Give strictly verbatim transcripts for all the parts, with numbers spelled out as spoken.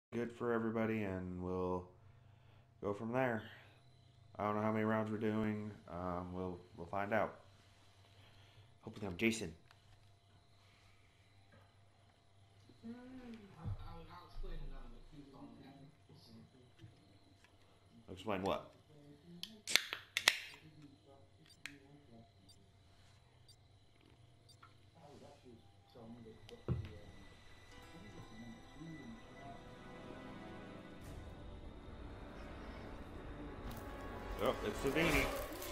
good for everybody, and we'll go from there. I don't know how many rounds we're doing. Um, we'll we'll find out. Hopefully, I'm Jason. Explain what? Oh, it's Savini.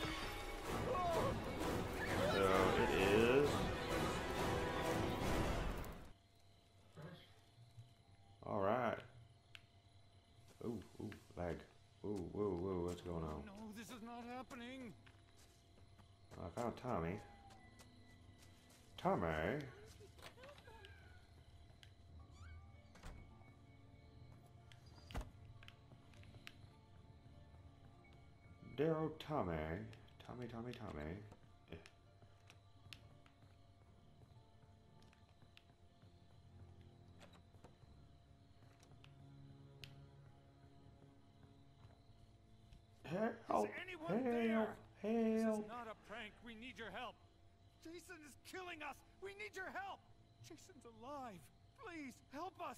So it is. All right. Ooh, ooh, lag. Ooh, whoa, whoa, what's going on? No, this is not happening. I found Tommy. Tommy. Daryl Tommy. Tommy, Tommy, Tommy. Eh. Help! Is anyone Help! there? This is Help! not a prank. We need your help. Jason is killing us. We need your help. Jason's alive. Please help us.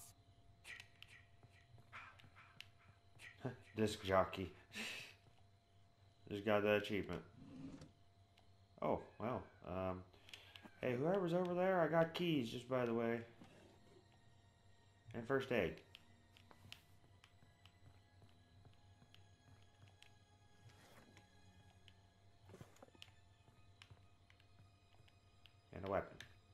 Disc jockey. Just got that achievement. Oh, well. Um, hey, whoever's over there, I got keys, just by the way. And first aid. And a weapon.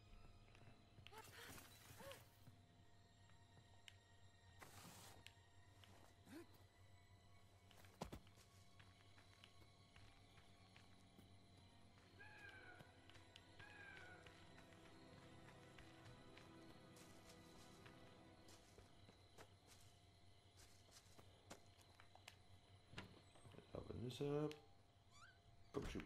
Open this up. Go shoot.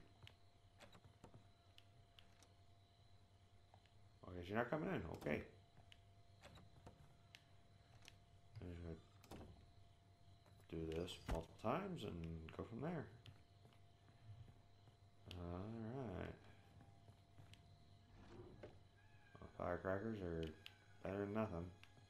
I guess you're not coming in. Okay. I'm just gonna do this multiple times and go from there. Alright. Well, firecrackers are better than nothing.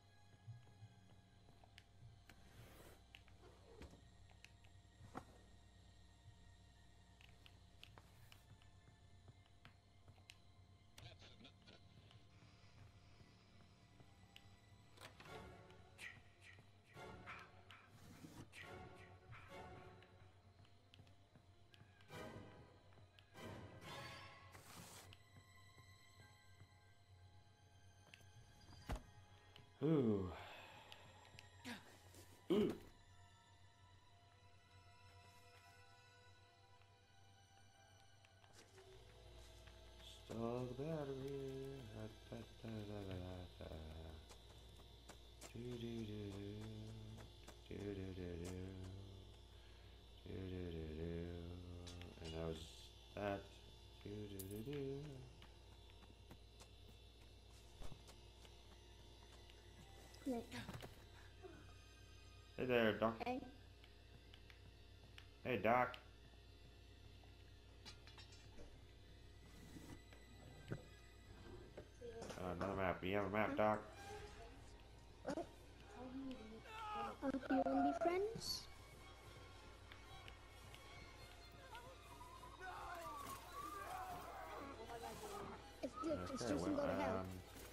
Ooh. Ooh. Stall the battery. Da, da, da, da, da, da. Do, do, do, do. Do, do, do, do. Do, do, do, do. And that was that. Do, do, do, do. Hey there, Doc. Hey. Hey, Doc. Uh, another map. You have a map, Doc? What? Um, you wanna be friends? It's good, it's Okay, Jason well, go to hell. um,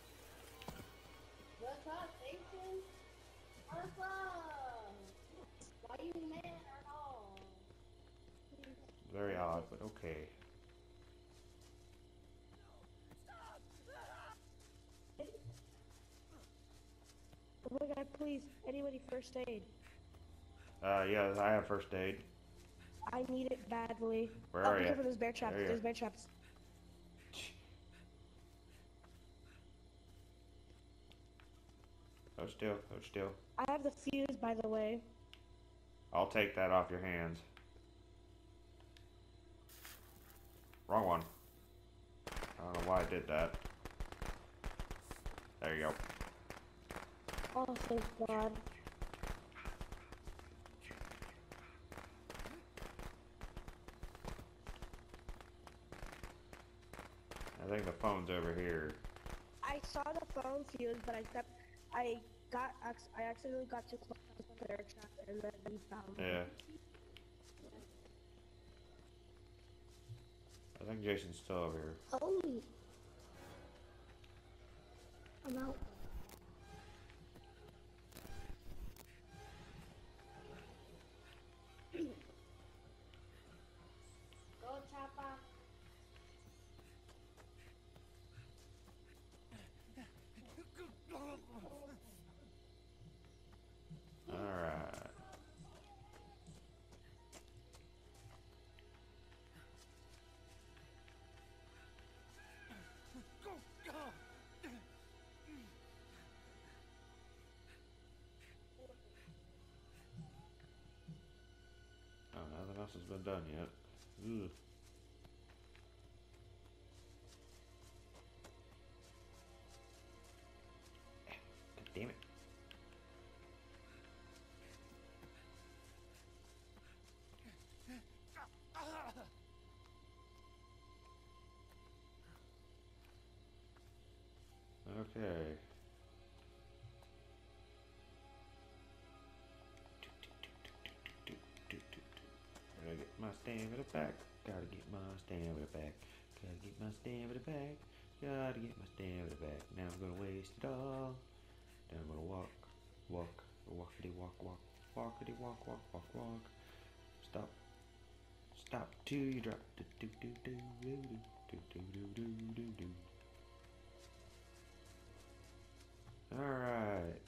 What's up, Jason? What's up? Why you mad at all? very odd, but okay. Oh my god, please, anybody first aid. Uh, yeah, I have first aid. I need it badly. Where oh, are be ya? careful, there's bear traps, There ya. there's bear traps. Hold still, hold still. I have the fuse, by the way. I'll take that off your hands. Wrong one. I don't know why I did that. There you go. Oh, thank god. I think the phone's over here. I saw the phone fuse, but I kept, I got, acc- I accidentally got too close to the bear trap, and then he found me. Yeah. I think Jason's still over here. Holy. I'm out. Go, Choppa. Alright. Oh, nothing else has been done yet. Ugh. God damn it. Okay. Gotta get my stamina back. Gotta get my stamina back. Gotta get my stamina back. Gotta get my stamina back. Now I'm gonna waste it all. Then I'm gonna walk, walk, walkity walk, walk, walkity walk, walk, walk, walk. Stop. Stop till you drop. Do do do do do do do do do do do. All right.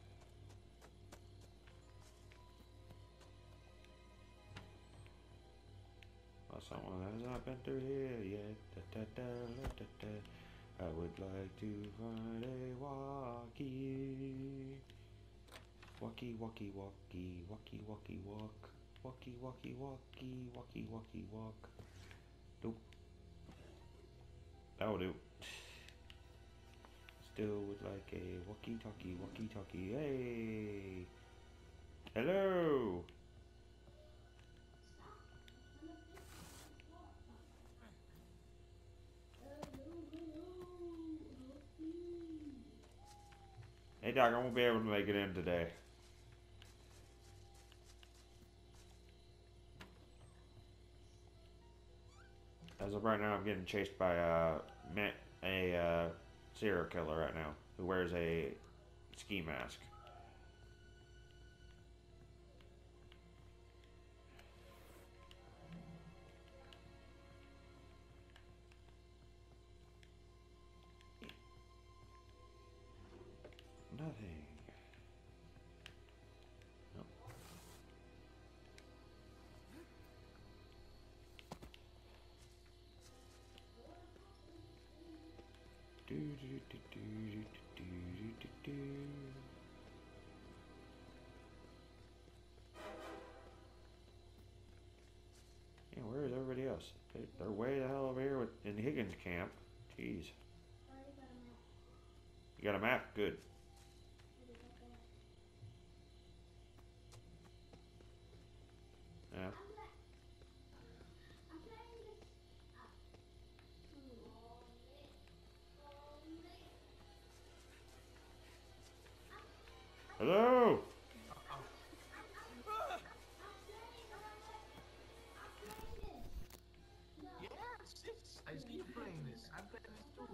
Well, someone has not been through here yet. Da, da, da, da, da, da. I would like to find a walkie. Walkie, walkie, walkie, walkie, walkie, walk. Walkie, walkie, walkie, walkie, walkie, walk. Nope. That'll do. Still would like a walkie-talkie, walkie-talkie. Hey! Hello! Hey Doc, I won't be able to make it in today. As of right now, I'm getting chased by uh, a uh, serial killer right now who wears a ski mask. Nothing. Nope. Do, do, do, do, do, do, do, do. Yeah, where is everybody else? They, they're way the hell over here with, in Higgins camp. Jeez. You got a map? Good. Yeah. Hello? Yes, yes, I see you playing this. I'm playing this too.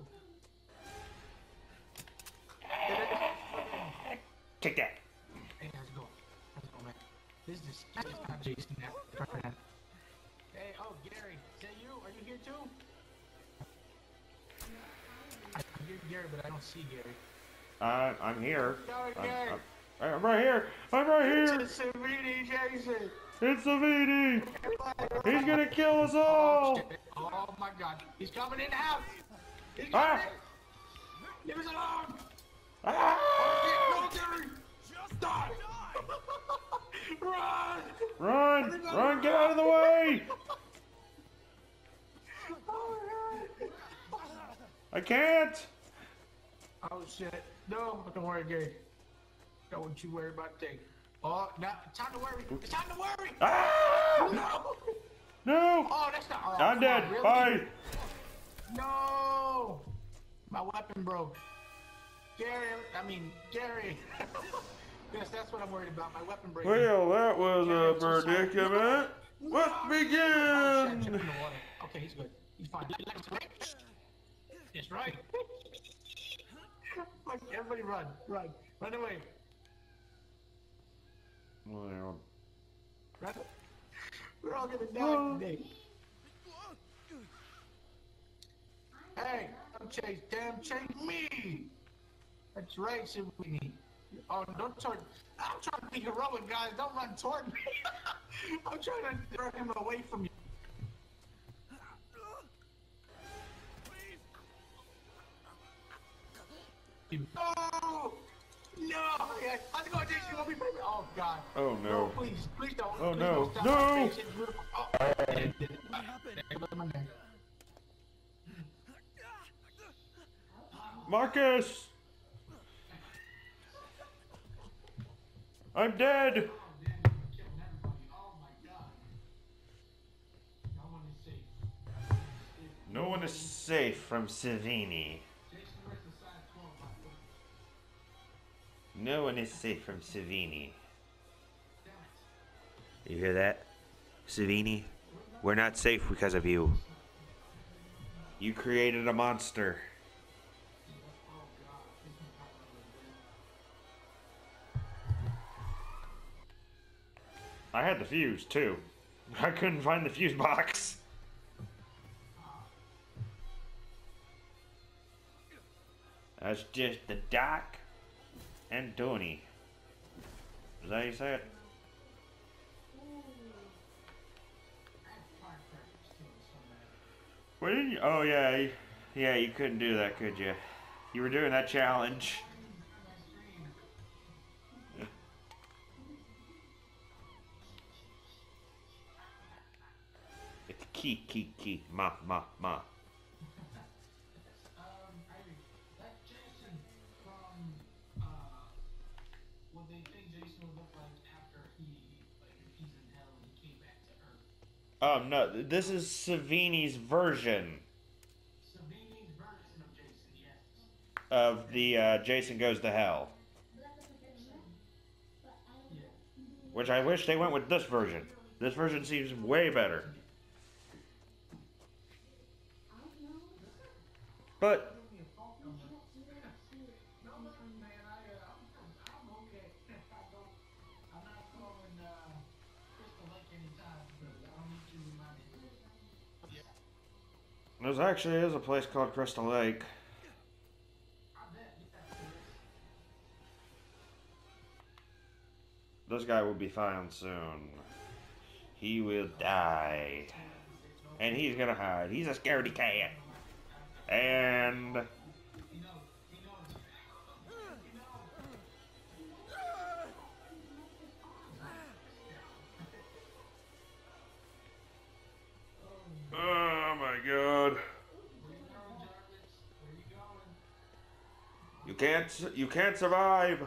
Take that. Hey, how's it going? How's it going, man? This is this is not Jason. Now. Hey, oh, Gary, is that you? Are you here too? I, I hear Gary, but I don't see Gary. Uh, I'm here. Sorry, I'm, Gary. I'm, I'm right here. I'm right here. It's Savini, Jason. It's Savini. He's gonna kill us all. Oh, shit. Oh my God, he's coming in the house. He's Ah. coming. Leave us alone. Ah! Oh, shit, no, Gary. Just Die. Run. Run! Run! Get out of the way! I can't. Oh shit. No, don't worry, Gary. Don't you worry about a thing. Oh, now it's time to worry. It's time to worry. Ah! No. No! Oh, that's not. Oh, I'm come dead. on, really? Bye. No! My weapon broke. Gary, I mean, Gary. Yes, that's what I'm worried about. My weapon breaking. Well, that was Gary, a I'm so sorry. predicament. No! Let's Oh, shit, I begin. tripped in the water. Okay, he's good. He's fine. It's right. Like, everybody run, run, run away. Well, Run. We're all gonna die today. Hey, don't chase them, chase me. That's right, Savini. Oh, don't toward. I'm trying to be heroic, guys. Don't run toward me. I'm trying to throw him away from you. No! No! Yeah, I'm going to Jason. Let me baby. Oh, God. Oh, no. No, please. Please don't. Oh, please no. Don't stop. No! It's beautiful. Oh, it did it. What happened? Marcus! I'm dead! No one is safe from Savini. No one is safe from Savini. You hear that? Savini, we're not safe because of you. You created a monster. I had the fuse too. I couldn't find the fuse box. That's just the Doc and Tony. Is that how you say it? What did you? Oh yeah, you, yeah. You couldn't do that, could you? You were doing that challenge. It's key, key, key. Ma, ma, ma. Oh no, this is Savini's version. Savini's version of Jason, yes. Of the uh, Jason Goes to Hell. Which I wish they went with this version. This version seems way better. But there's actually is a place called Crystal Lake. This guy will be found soon. He will die. And he's gonna hide. He's a scaredy cat. And oh my god. You can't you can't survive.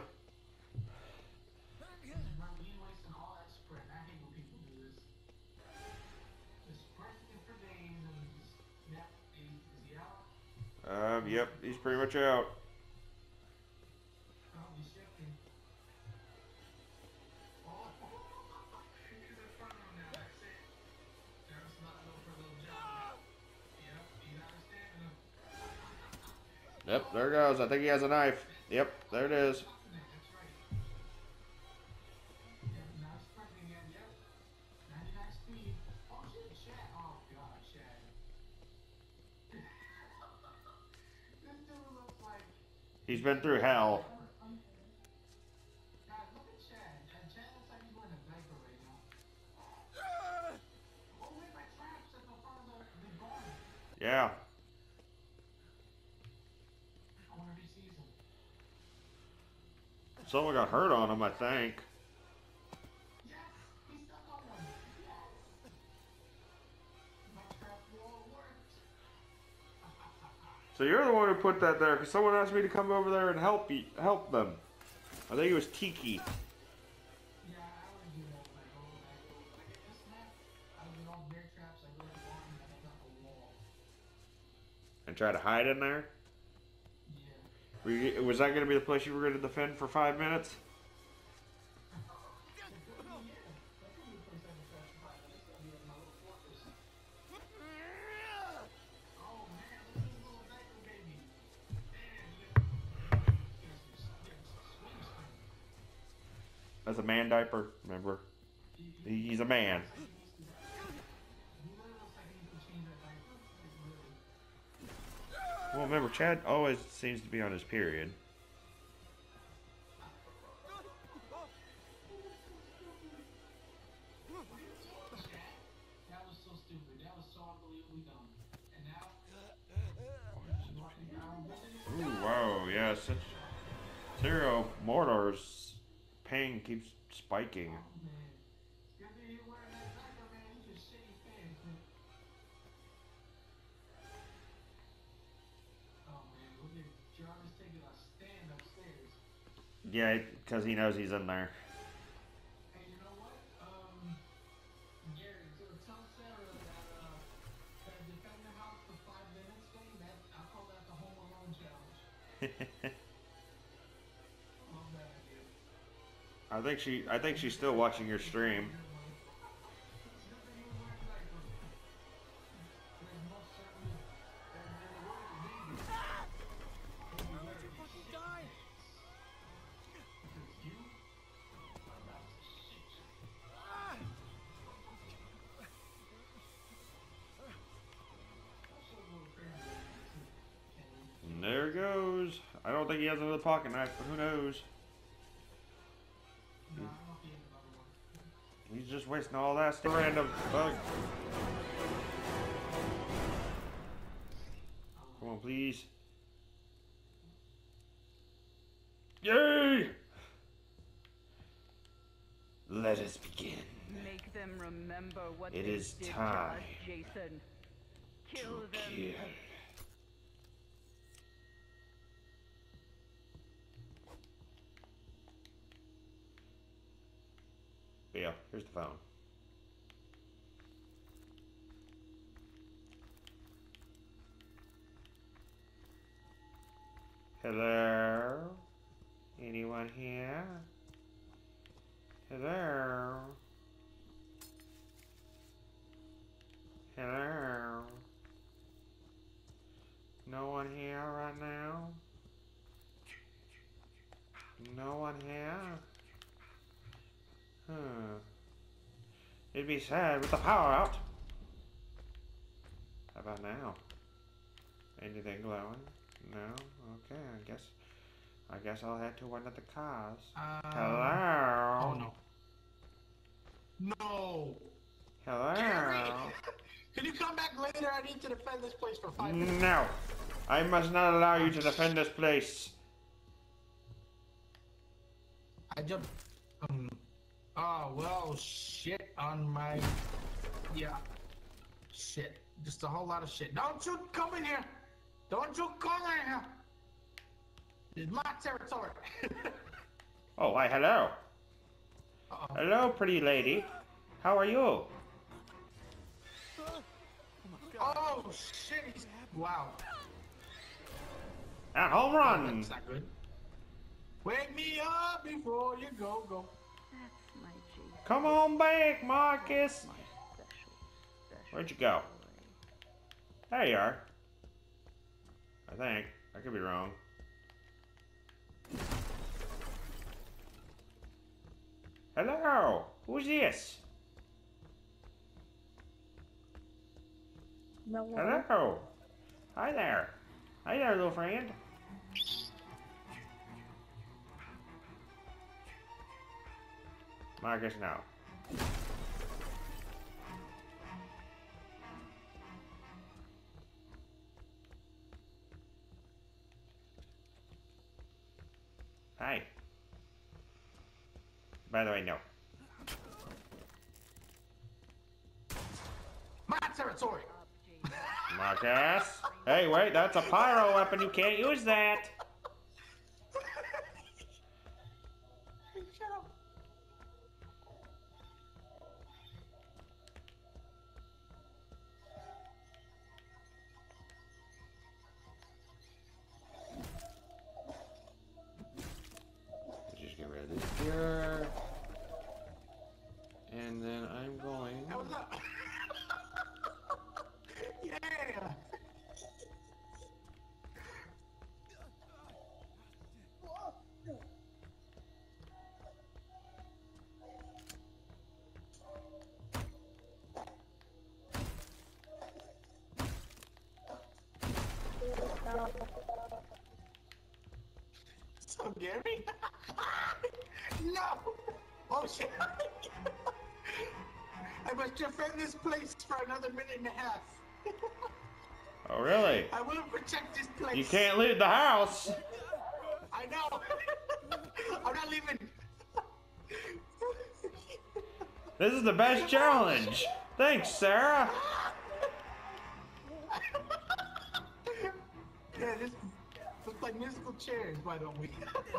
Um, yep, he's pretty much out. Yep, there it goes. I think he has a knife. Yep, there it is. He's been through hell. Yeah. Someone got hurt on him, I think. So you're the one who put that there, because someone asked me to come over there and help you, help them. I think it was Tiki. and try to hide in there? Yeah. Were you, was that going to be the place you were going to defend for five minutes? That's a man diaper, remember? He's a man. Well, remember, Chad always seems to be on his period. That was so stupid. That was so unbelievably dumb. And now... Ooh, wow, yeah, such... Zero Mordor's pain keeps spiking. Yeah, because he knows he's in there. Hey, you know what? Um, Gary, so tell Sarah that, uh, that defend the house for five minutes thing, that, I call that the Home Alone challenge. Love that idea. I think she, I think she's still watching your stream. And there it goes. I don't think he has another pocket knife, but who knows? He's just wasting all that stuff. Random bug. Come on, please. Yay! Let us begin. Make them remember what It they is did to time us, Jason. Kill to them. kill. Yeah, here's the phone. Hello? Anyone here? Hello? Hello? No one here right now? No one here? Huh. It'd be sad with the power out. How about now? Anything glowing? No? Okay, I guess I guess I'll head to one of the cars. Uh, Hello? Oh no. No! Hello? Gary! Can you come back later? I need to defend this place for five minutes. No! I must not allow you to defend this place. I jumped. Um, oh, well, shit on my. Yeah. Shit. Just a whole lot of shit. Don't you come in here! Don't you come in here! This is my territory. Oh, why, hello. Uh-oh. Hello, pretty lady. How are you? Oh, shit. He's... Wow. A home Oh, run! that's not good. Wake me up before you go, go. That's my Jason. Come on back, Marcus! My special, special Where'd you go? boy. There you are. I think. I could be wrong. Hello! Who's this? No one. Hello! Hi there. Hi there, little friend. Marcus, no. Hi. By the way, no. My territory. Marcus? Hey, wait, that's a pyro weapon. You can't use that. Shut up. Oh shit! I must defend this place for another minute and a half. Oh, really? I will protect this place. You can't leave the house. I know. I'm not leaving. This is the best challenge. Thanks, Sarah. Yeah, this looks like musical chairs. Why don't we?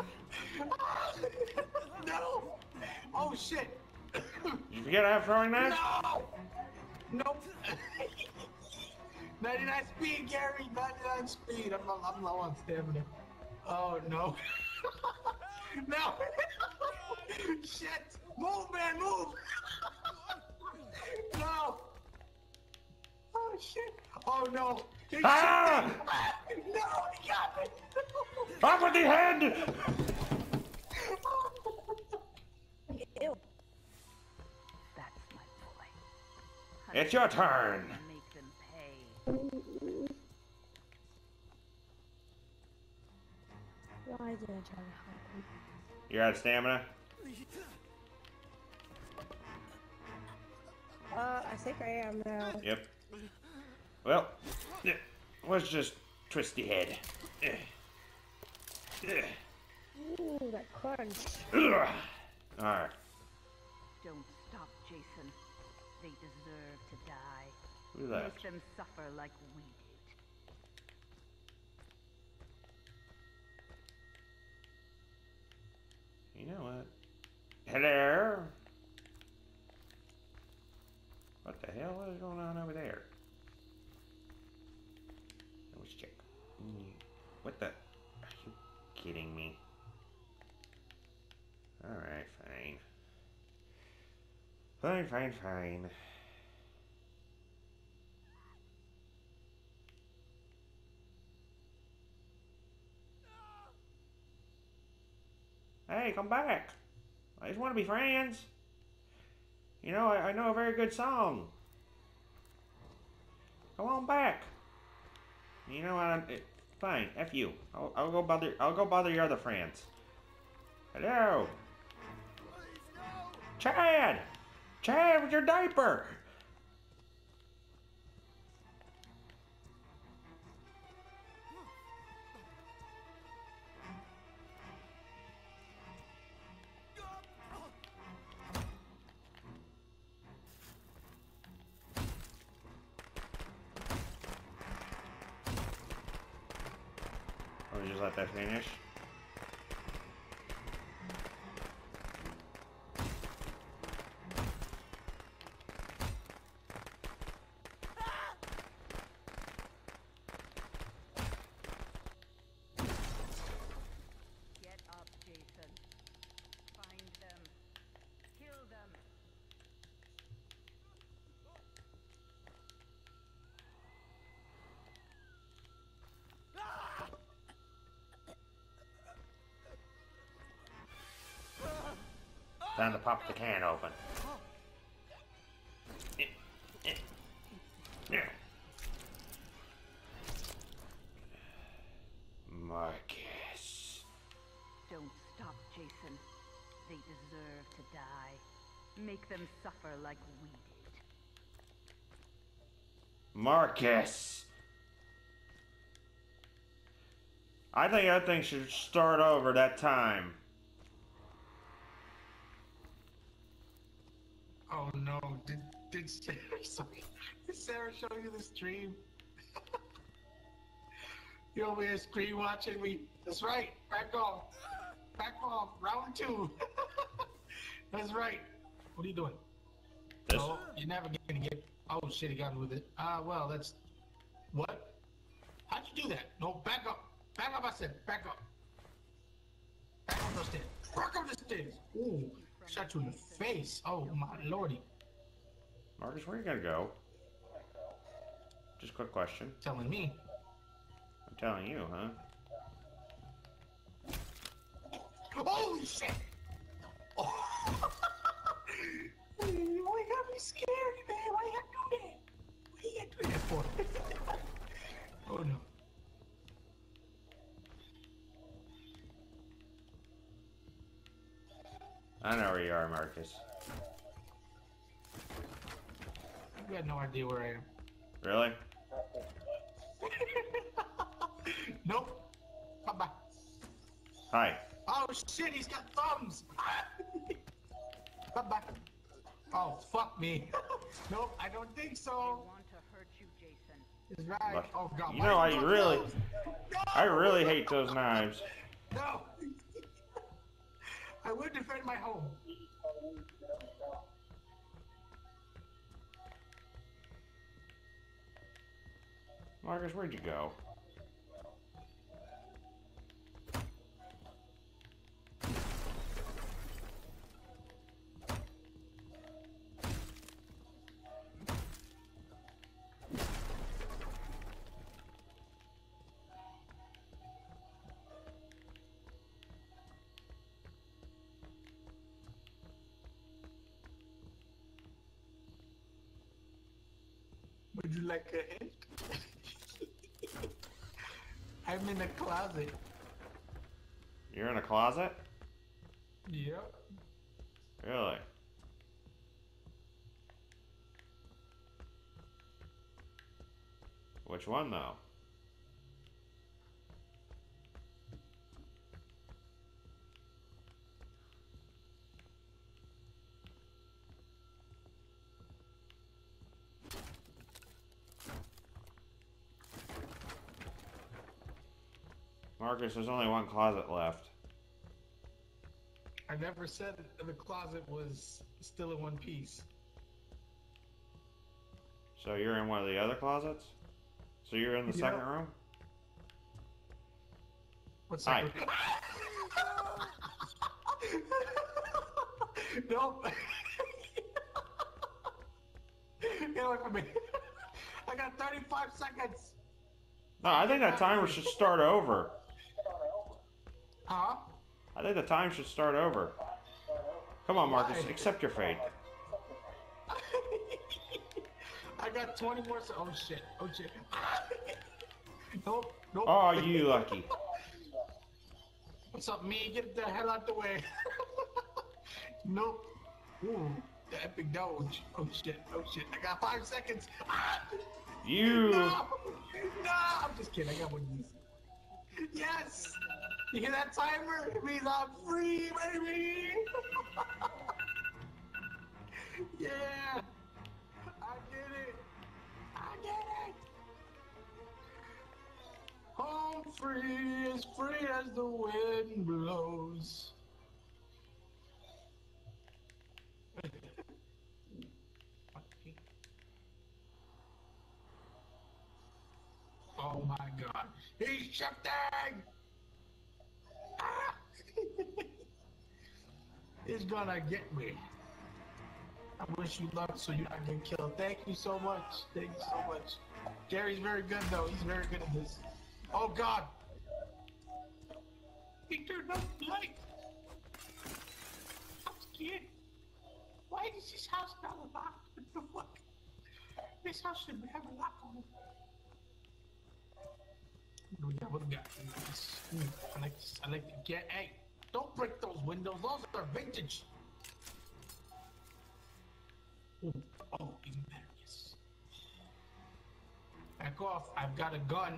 No. Oh shit. You forget I have throwing knives? No. Nope. ninety-nine speed, Gary. ninety-nine speed. I'm, I'm low on stamina. Oh no. No. Shit. Move, man. Move. No. Oh shit. Oh no. He Ah! shot me. No, he got me. Off with the head! Ew. That's my boy. It's your turn. Make them pay. Why did I try to help him? You're out of stamina? Uh, I think I am now. Yep. Well, yeah, let's just twist the head. Eh. Eh. Ooh, that crunch. Ugh. Alright. Don't stop, Jason. They deserve to die. Who left? Make them suffer like we did. You know what? Hello? What the hell is going on over there? Let's check. What the? Are you kidding me? Alright, fine. Fine, fine, fine. Hey, come back. I just want to be friends. You know, I, I know a very good song. Come on back. You know what? I'm, it, fine. F you. I'll, I'll go bother. I'll go bother your other friends. Hello. Chad. Chad, with your diaper. Let me just let that finish. Get up, Jason. Find them. Kill them. Time to pop the can open. Marcus. Don't stop, Jason. They deserve to die. Make them suffer like we did. Marcus. I think that thing should start over that time. Oh no, did, did Sarah, sorry, did Sarah show you the stream? You over here screen watching me? That's right, back off. Back off, round two. That's right. What are you doing? This. Oh, you're never gonna get, oh shit, he got me with it. Ah, uh, well, that's, what? How'd you do that? No, back up. Back up, I said, back up. Back up those stairs. Back up the stairs. Ooh. Shot you in the face. Oh my lordy. Marcus, where are you gonna go? Just a quick question. Telling me. I'm telling you, huh? Holy shit! Oh. Why you got me scared, man? Why you gotta do that? Why you gotta do that for? Oh no. I know where you are, Marcus. You got no idea where I am. Really? Nope. Bye-bye. Hi. Oh shit, he's got thumbs! Bye-bye. Oh, fuck me. Nope, I don't think They so. want to hurt you, Jason. It's right. Look, Oh god. you know, why I you really, those? No! I really hate those knives. No! I would defend my home. Marcus, where'd you go? Would you like a hint? I'm in a closet. You're in a closet? Yep. Really? Which one, though? Marcus, there's only one closet left. I never said that the closet was still in one piece. So you're in one of the other closets? So you're in the Yep. second room? What's Hi. that? Nope. Get away from me. I got thirty-five seconds. No, I think that timer should start over. Huh? I think the time should start over. Come on, Marcus, Why? accept your fate. I got twenty more se- Oh shit. Oh shit. Nope. Nope. Oh, you lucky. What's up, me? Get the hell out the way. Nope. Ooh, the epic doge. Oh shit. Oh shit. I got five seconds. You. No! No! I'm just kidding. I got one of these. Yes! You hear that timer? It means I'm free, baby! Yeah! I did it! I did it! Home free, as free as the wind blows. Oh my god. He's shifting! Ah! He's gonna get me. I wish you luck so you're not getting killed. Thank you so much. Thank you so much. Gary's very good though. He's very good at this. Oh god! He turned off the light. I'm scared. Why does this house not lock? What the fuck? This house should have a lock on it. What do we got? What do we got? Ooh, I like this. I like to get. Hey, don't break those windows. Those are vintage. Ooh, oh, even better. Yes. Back off. I've got a gun.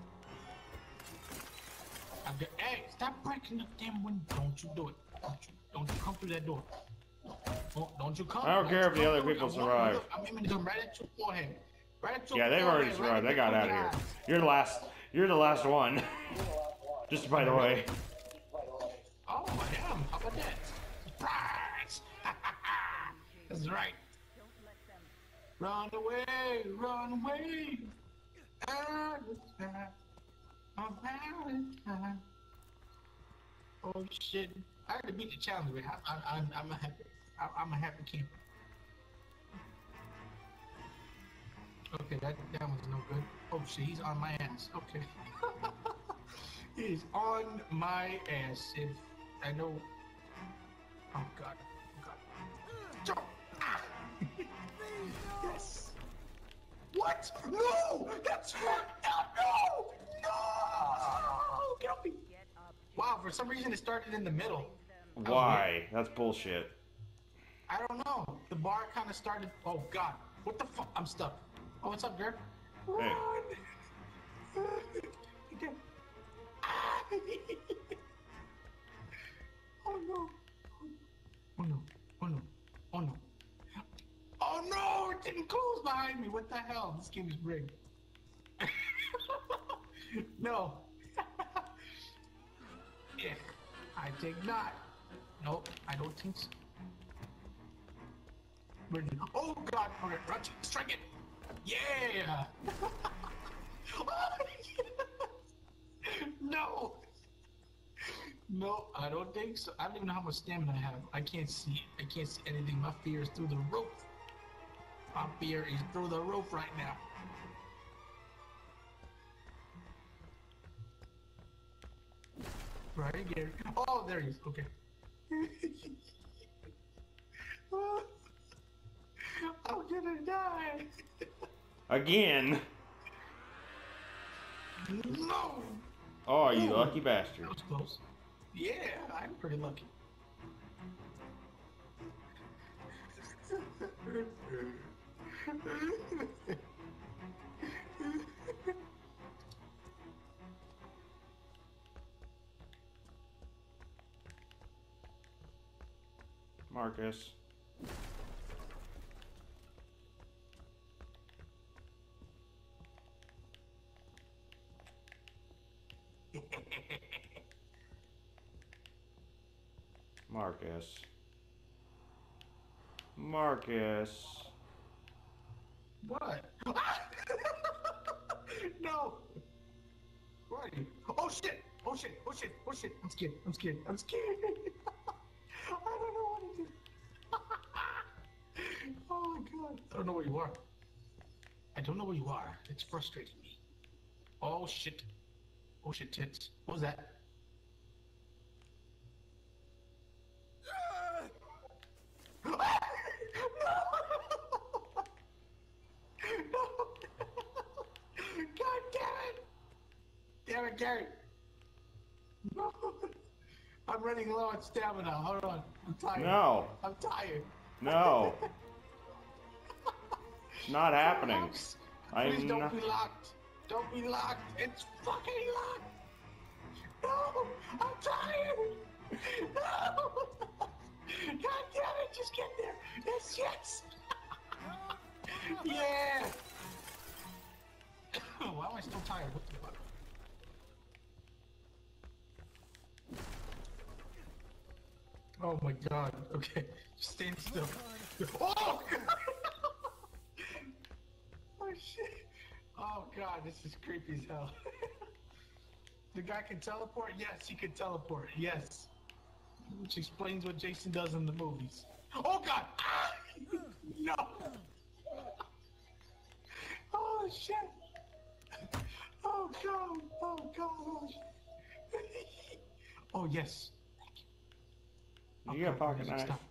I've got. Hey, stop breaking the damn window. Don't you do it. Don't you? Don't you come through that door. Don't, don't you come. I don't care you if the come other through. people I'm warning survive. you. I'm aiming to come right at your forehead. Right at your Yeah, they've forehead, already right survived. at They got your out of here. eyes. You're the last. You're the last one. Just by the way. Oh, I am. How about that? Surprise! That's right. Run away, run away. Valentine, oh, Valentine. Oh shit! I had to beat the challenge. Man. I, I, I'm, I'm a happy. I, I'm a happy camper. Okay, that that one's no good. Oh shit, he's on my ass. Okay. He's on my ass. If I know. Oh god. Oh god. Jump! Ah! Yes. What? No! That's fucked up! No! No! Get off me! Wow, for some reason it started in the middle. Why? That's bullshit. I don't know. The bar kind of started. Oh God! What the fuck? I'm stuck. Oh, what's up, girl? Hey. Run! Oh no! Oh no! Oh no! Oh no! Oh no! It didn't close behind me. What the hell? This game is rigged. No. Yeah, I think not. Nope, I don't think so. Where did- Oh God! Okay, run, strike it. Yeah. No. No, I don't think so. I don't even know how much stamina I have. I can't see. I can't see anything. My fear is through the roof. My fear is through the roof right now. Right here. Oh, there he is. Okay. I'm gonna die. Again. No. Oh, you Ooh, lucky bastard. That was close. Yeah, I'm pretty lucky. Marcus. Marcus. Marcus. What? No. Where are you? Oh shit! Oh shit! Oh shit! Oh shit! I'm scared. I'm scared. I'm scared. I don't know what to do. Oh my god. I don't know where you are. I don't know where you are. It's frustrating me. Oh shit. Oh shit tits. What was that? No! No! God damn it! Damn it, Gary! No! I'm running low on stamina. Hold on. I'm tired. No. I'm tired. No. It's not happening. Please I'm don't not. be locked. Don't be locked. It's fucking locked. No! I'm tired. No! God damn it! Just get there. Yes, yes. Yeah. Why am I still tired? What the fuck? Oh my god. Okay. Just stand still. Oh! Oh shit. Oh god, this is creepy as hell. The guy can teleport? Yes, he can teleport. Yes. Which explains what Jason does in the movies. Oh god! Ah! No! Oh shit! Oh god! Oh god! Oh, shit. Oh yes. You got a pocket knife. Stop.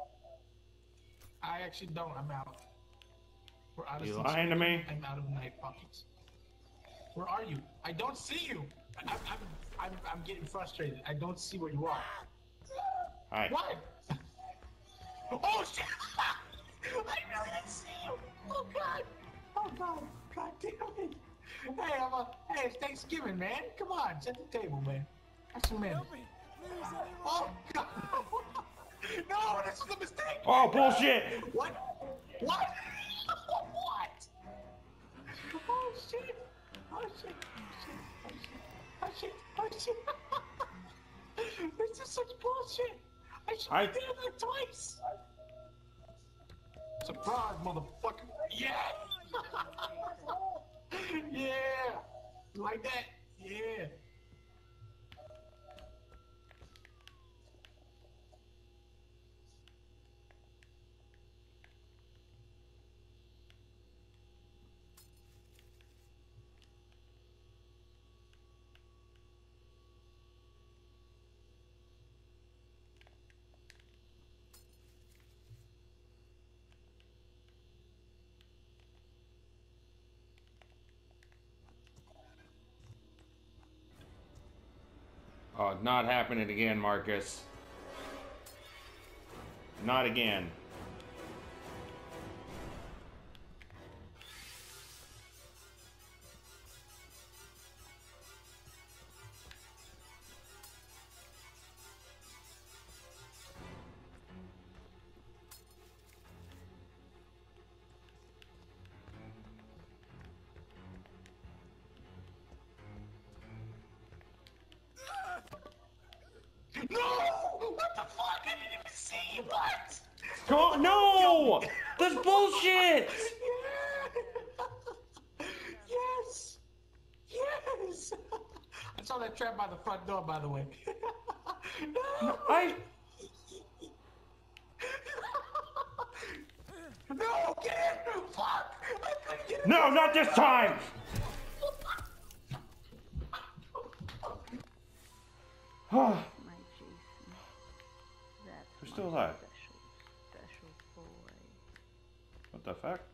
I actually don't. I'm out. We're out of You six lying to me? I'm out of knife pockets. Where are you? I don't see you. I'm, I'm, I'm, I'm getting frustrated. I don't see where you are. Hi. What? Oh shit! I really didn't see you. Oh god. Oh god. God damn it. Hey, I'm a. Hey, it's Thanksgiving, man. Come on, set the table, man. Have some men. Help me! Please, anyone! Oh god. No, this was a mistake. Oh, bullshit! What? What? What? Oh shit! Oh shit! Oh shit! Oh shit! Oh shit! This is such bullshit! I should I- have done that twice! Surprise, motherfucker! Yeah! Yeah! Like that? Yeah! Oh, not happening again, Marcus. Not again. see what? Go, no! That's bullshit! Yes! Yes! I saw that trap by the front door, by the way. No! I. No! Get in! Fuck! I couldn't get in. No, not this time! My Jason. That's We're still my alive. special, special boy. What the fuck?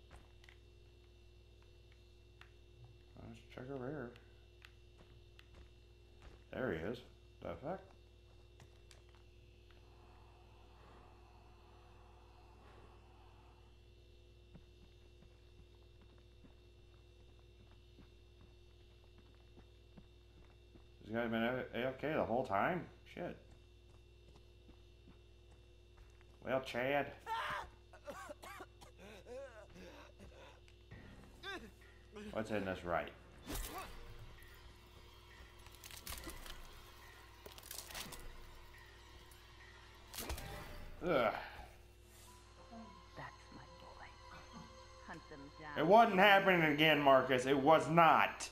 Let's check over here. There he is. The fuck? This guy been A F K the whole time? Shit. Well, Chad. What's in this right? Ugh. That's my boy. Hunt them down. It wasn't happening again, Marcus. It was not.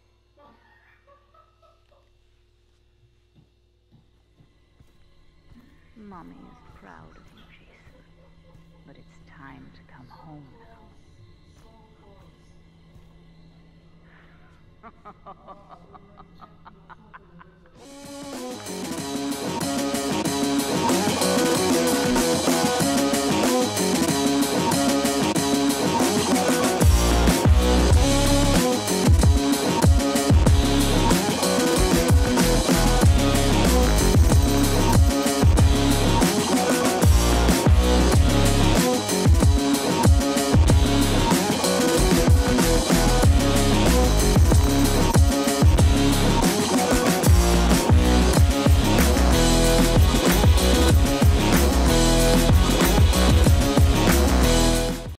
Mommy is proud of you, Jason. But it's time to come home now.